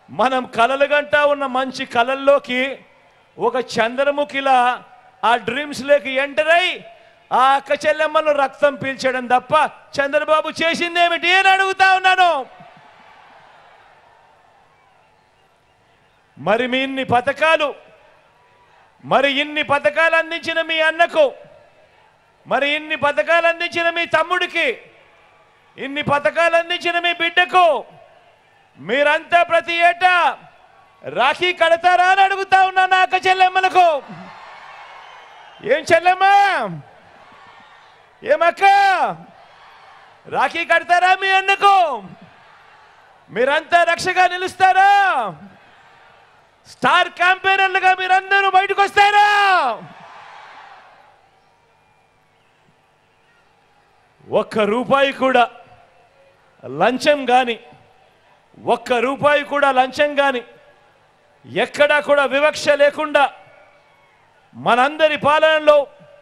మనం కలలుగంటా ఉన్న మంచి కలల్లోకి ఒక చంద్రముఖిలా ఆ డ్రీమ్స్ లోకి ఎంటర్ అయి ఆ అక్క చెల్లెమ్మలు రక్తం పీల్చడం తప్ప చంద్రబాబు చేసిందేమిటి అని అడుగుతా ఉన్నాను. మరి మీ ఇన్ని పథకాలు అందించిన మీ అన్నకు, మరి ఇన్ని పథకాలు అందించిన మీ తమ్ముడికి, ఇన్ని పథకాలు అందించిన మీ బిడ్డకు మీరంతా ప్రతి ఏటా రాఖీ కడతారా అని అడుగుతా ఉన్నాను అక్క చెల్లెమ్మలకు. ఏం చెల్లెమ్మా, ఏమక్క, రాఖీ కడతారా మీ అన్నకు? మీరంతా రక్షగా నిలుస్తారా? స్టార్ క్యాంపెయినర్లుగా మీరందరూ బయటకు వస్తారా? ఒక్క రూపాయి కూడా లంచం కానీ, ఒక్క రూపాయి కూడా లంచం కానీ, ఎక్కడా కూడా వివక్ష లేకుండా మనందరి పాలనలో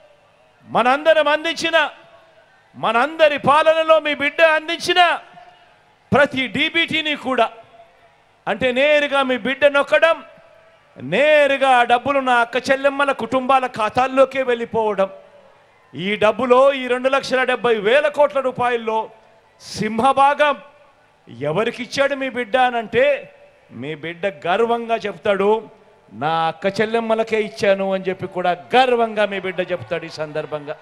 మనందరి పాలనలో మీ బిడ్డ అందించిన ప్రతి డీబీటీని కూడా, అంటే నేరుగా మీ బిడ్డ నొక్కడం, నేరుగా ఆ డబ్బులు నా అక్క చెల్లెమ్మల కుటుంబాల ఖాతాల్లోకే వెళ్ళిపోవడం. ఈ డబ్బులో ఈ 2,70,000 కోట్ల రూపాయల్లో సింహభాగం ఎవరికిచ్చాడు మీ బిడ్డ అనంటే మీ బిడ్డ గర్వంగా చెప్తాడు, నా అక్క చెల్లెమ్మలకే ఇచ్చాను అని చెప్పి కూడా గర్వంగా మీ బిడ్డ చెప్తాడు. ఈ సందర్భంగా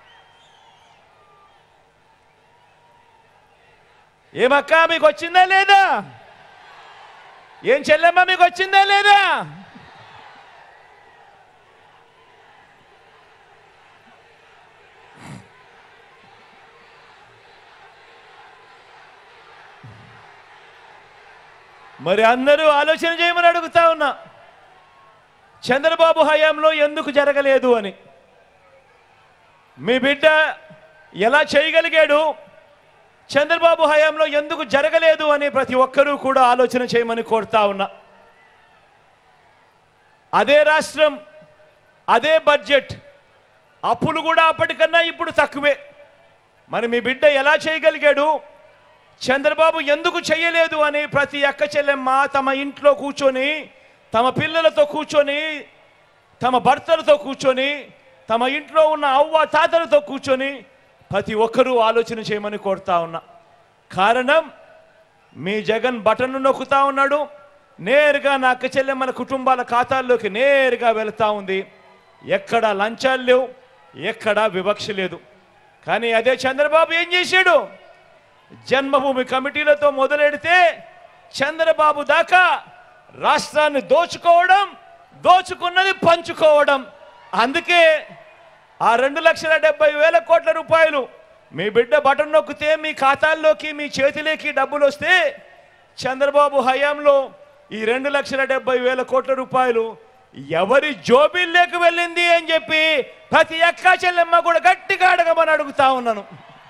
ఏమక్క మీకు వచ్చిందా లేదా? ఏం చెల్లెమ్మ మీకు వచ్చిందా లేదా? మరి అందరూ ఆలోచన చేయమని అడుగుతా ఉన్నా, చంద్రబాబు హయాంలో ఎందుకు జరగలేదు అని. మీ బిడ్డ ఎలా చేయగలిగాడు, చంద్రబాబు హయాంలో ఎందుకు జరగలేదు అని ప్రతి ఒక్కరూ కూడా ఆలోచన చేయమని కోరుతా ఉన్నా. అదే రాష్ట్రం, అదే బడ్జెట్, అప్పులు కూడా అప్పటికన్నా ఇప్పుడు తక్కువే. మరి మీ బిడ్డ ఎలా చేయగలిగాడు, చంద్రబాబు ఎందుకు చేయలేదు అని ప్రతి అక్క చెల్లెమ్మ తమ ఇంట్లో కూర్చొని, తమ పిల్లలతో కూర్చొని, తమ భర్తలతో కూర్చొని, తమ ఇంట్లో ఉన్న అవ్వ తాతలతో కూర్చొని ప్రతి ఒక్కరూ ఆలోచన చేయమని కోరుతా ఉన్నా. కారణం, మీ జగన్ బటన్ను నొక్కుతా ఉన్నాడు, నేరుగా నా అక్క చెల్లెమ్మల కుటుంబాల ఖాతాల్లోకి నేరుగా వెళుతూ ఉంది. ఎక్కడా లంచాలు లేవు, ఎక్కడా వివక్ష లేదు. కానీ అదే చంద్రబాబు ఏం చేశాడు, జన్మభూమి కమిటీలతో మొదలెడితే చంద్రబాబు దాకా రాష్ట్రాన్ని దోచుకోవడం, దోచుకున్నది పంచుకోవడం. అందుకే ఆ 2,70,000 కోట్ల రూపాయలు మీ బిడ్డ బటన్ నొక్కితే మీ ఖాతాల్లోకి, మీ చేతిలోకి డబ్బులు వస్తే, చంద్రబాబు హయాంలో ఈ 2,70,000 కోట్ల రూపాయలు ఎవరి జోబీల్లోకి వెళ్ళింది అని చెప్పి ప్రతి అక్క చెల్లెమ్మ కూడా గట్టిగా అడగమని అడుగుతా ఉన్నాను.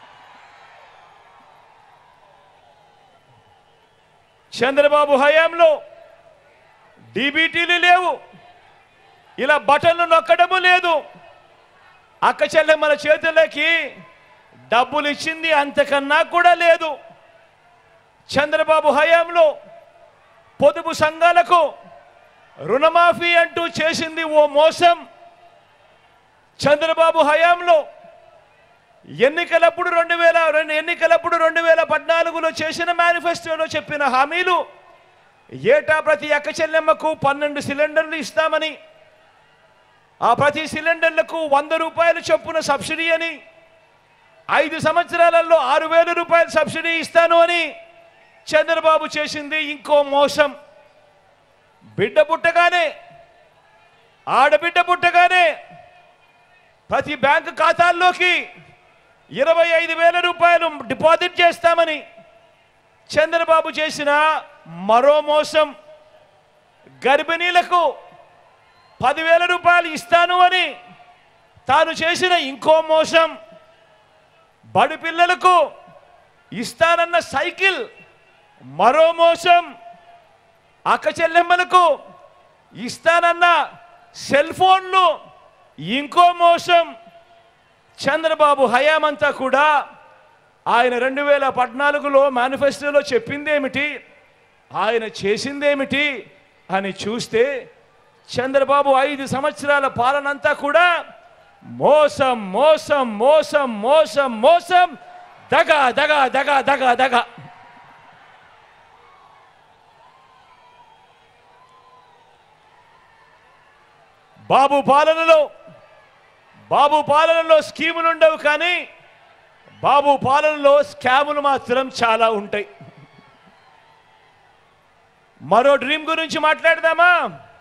చంద్రబాబు హయాంలో డీబీటీలు లేవు, ఇలా బటన్లు నొక్కడము లేదు, అక్క చెల్లెమ్మల చేతులకి డబ్బులు ఇచ్చింది అంతకన్నా కూడా లేదు. చంద్రబాబు హయాంలో పొదుపు సంఘాలకు రుణమాఫీ అంటూ చేసింది ఓ మోసం. చంద్రబాబు హయాంలో ఎన్నికలప్పుడు 2014లో చేసిన మేనిఫెస్టోలో చెప్పిన హామీలు, ఏటా ప్రతి అక్క చెల్లెమ్మకు 12 సిలిండర్లు ఇస్తామని, ఆ ప్రతి సిలిండర్లకు 100 రూపాయలు చొప్పున సబ్సిడీ అని, 5 సంవత్సరాలలో 6,000 రూపాయలు సబ్సిడీ ఇస్తాను అని చంద్రబాబు చేసింది ఇంకో మోసం. బిడ్డ పుట్టగానే, ఆడబిడ్డ పుట్టగానే ప్రతి బ్యాంకు ఖాతాల్లోకి 25,000 రూపాయలు డిపాజిట్ చేస్తామని చంద్రబాబు చేసిన మరో మోసం. గర్భిణీలకు 10,000 రూపాయలు ఇస్తాను అని తాను చేసిన ఇంకో మోసం. బడి పిల్లలకు ఇస్తానన్న సైకిల్ మరో మోసం. అక్క చెల్లెమ్మలకు ఇస్తానన్న సెల్ ఫోన్లు ఇంకో మోసం. చంద్రబాబు హయామంతా కూడా ఆయన 2014లో మేనిఫెస్టోలో చెప్పింది ఏమిటి, ఆయన చేసిందేమిటి అని చూస్తే చంద్రబాబు 5 సంవత్సరాల పాలనంతా కూడా మోసం మోసం మోసం మోసం మోసం, దగ దగ దగ దగ దగ. బాబు పాలనలో స్కీములు ఉండవు, కానీ బాబు పాలనలో స్కాములు మాత్రం చాలా ఉంటాయి. మరో డ్రీమ్ గురించి మాట్లాడదామా?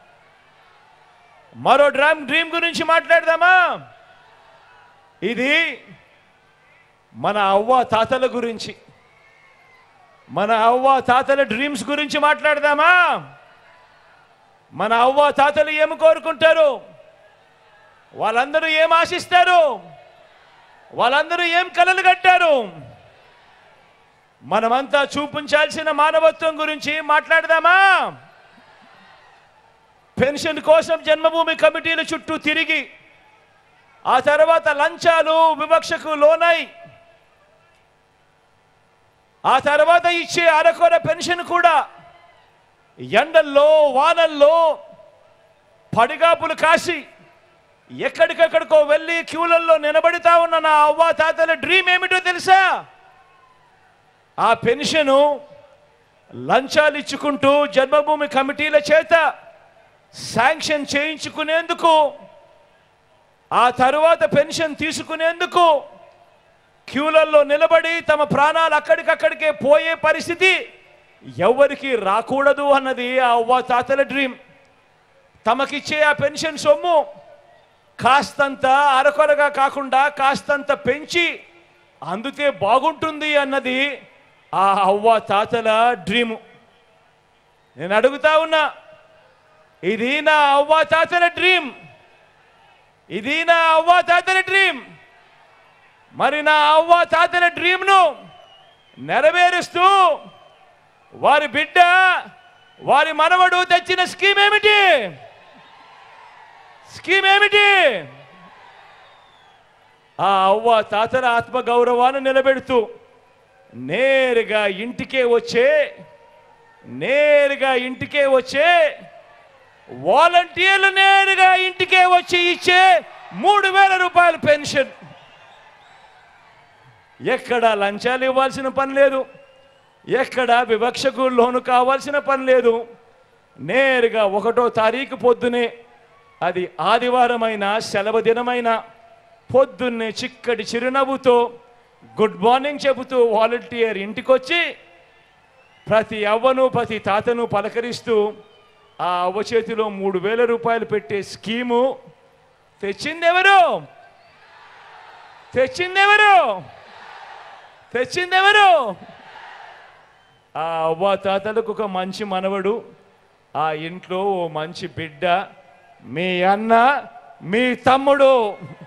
డ్రీమ్ గురించి మాట్లాడదామా? ఇది మన అవ్వ తాతల గురించి, మన అవ్వ తాతల డ్రీమ్స్ గురించి మాట్లాడదామా? మన అవ్వ తాతలు ఏమి కోరుకుంటారు? వాళ్ళందరూ ఏం ఆశిస్తారు? వాళ్ళందరూ ఏం కలలు కట్టారు? మనమంతా చూపించాల్సిన మానవత్వం గురించి మాట్లాడదామా? పెన్షన్ కోసం జన్మభూమి కమిటీల చుట్టూ తిరిగి, ఆ తర్వాత లంచాలు వివక్షకు లోనై, ఆ తర్వాత ఇచ్చే అరకొర పెన్షన్ కూడా ఎండల్లో వానల్లో పడిగాపులు కాసి ఎక్కడికెక్కడికో వెళ్ళి క్యూలల్లో నిలబడితా ఉన్న నా అవ్వ తాతల డ్రీమ్ ఏమిటో తెలుసా? ఆ పెన్షను లంచాలు ఇచ్చుకుంటూ జన్మభూమి కమిటీల చేత శాంక్షన్ చేయించుకునేందుకు, ఆ తరువాత పెన్షన్ తీసుకునేందుకు క్యూలల్లో నిలబడి తమ ప్రాణాలు అక్కడికక్కడికే పోయే పరిస్థితి ఎవరికి రాకూడదు అన్నది ఆ అవ్వ తాతల డ్రీమ్. తమకిచ్చే ఆ పెన్షన్ సొమ్ము కాస్తంత అరకొరగా కాకుండా కాస్తంత పెంచి అందుతే బాగుంటుంది అన్నది ఆ అవ్వ తాతల డ్రీము. నేను అడుగుతా ఉన్నా, ఇది నా అవ్వ తాతల డ్రీమ్, ఇది నా అవ్వ తాతల డ్రీమ్. మరి నా అవ్వ తాతల డ్రీమ్ను నెరవేరుస్తూ వారి బిడ్డ, వారి మనవడు తెచ్చిన స్కీమ్ ఏమిటి? ఆ అవ్వ తాతల ఆత్మగౌరవాన్ని నిలబెడుతూ నేరుగా ఇంటికే వచ్చే వాలంటీర్లు నేరుగా ఇంటికే వచ్చి ఇచ్చే 3,000 రూపాయల పెన్షన్. ఎక్కడ లంచాలు ఇవ్వాల్సిన పని లేదు, ఎక్కడ వివక్షకు లోను కావాల్సిన పని లేదు. నేరుగా 1వ తారీఖు పొద్దునే, అది ఆదివారమైన సెలవు దినమైన పొద్దున్నే చిక్కటి చిరునవ్వుతో గుడ్ మార్నింగ్ చెబుతూ వాలంటీర్ ఇంటికొచ్చి ప్రతి అవ్వను ప్రతి తాతను పలకరిస్తూ ఆ అవ్వ చేతిలో 3,000 రూపాయలు పెట్టే స్కీము తెచ్చిందెవరు? ఆ అవ్వ తాతలకు ఒక మంచి మనవడు, ఆ ఇంట్లో ఓ మంచి బిడ్డ, మీ అన్న, మీ తమ్ముడు.